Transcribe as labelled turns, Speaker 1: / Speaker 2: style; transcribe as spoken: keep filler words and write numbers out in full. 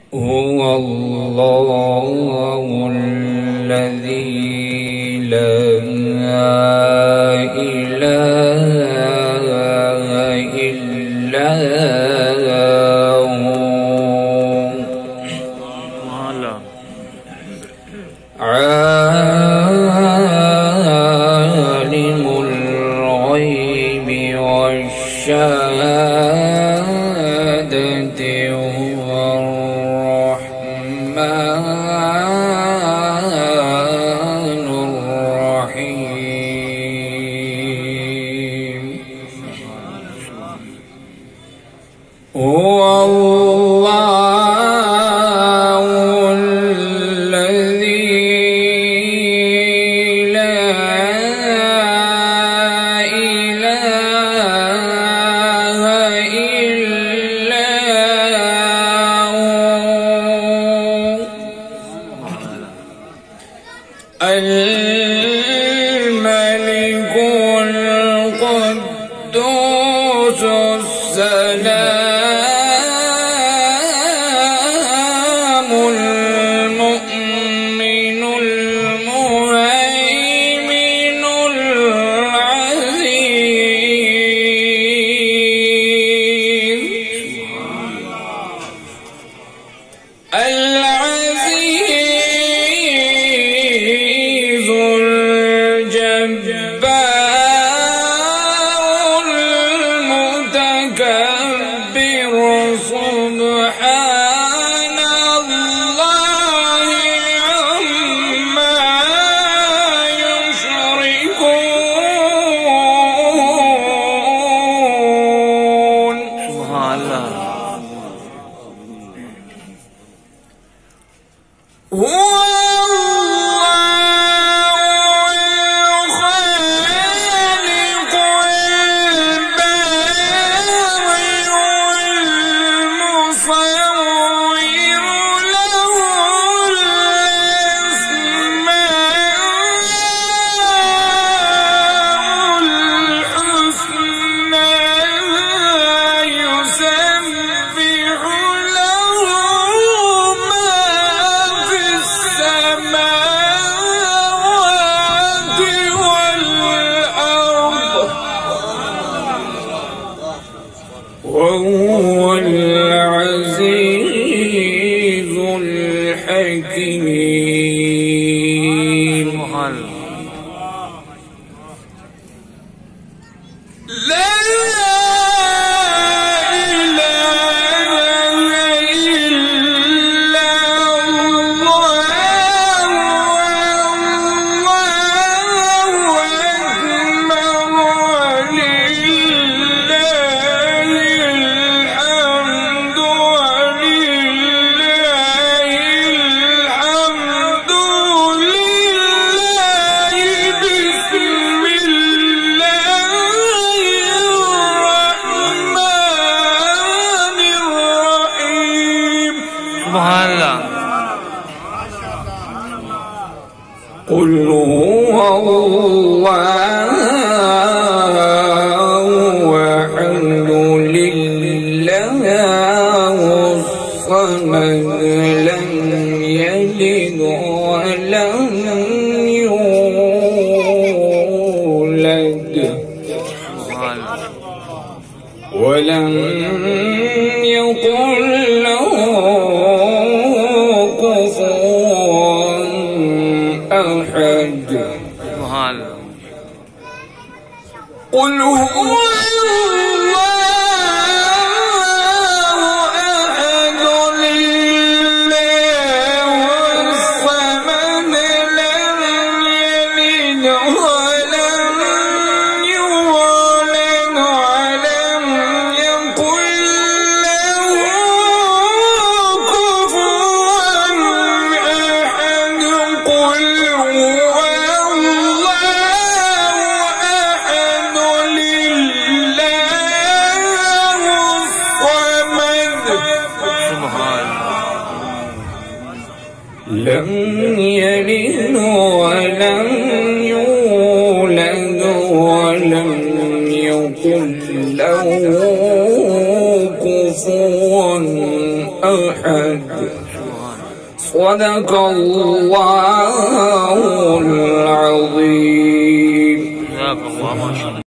Speaker 1: هو الله الذي لا إله إلا هو عالم الغيب والشهادة هو الرحمن الرحيم. هو الله الذي لا إله إلا هو الملك القدوس السلام المؤمن المهيمن العزيز العزيز الجبار المتكبر سبحان الله عما يشركون. سبحان الله. هو وهو العزيز الحكيم. لا سبحان الله. قل هو الله أحد لله الصمد لم يلد ولم يولد ولم يكن له كفوا أحد. قل هو لم يلد ولم يولد ولم يكن له كفوا أحد. صدق الله العظيم.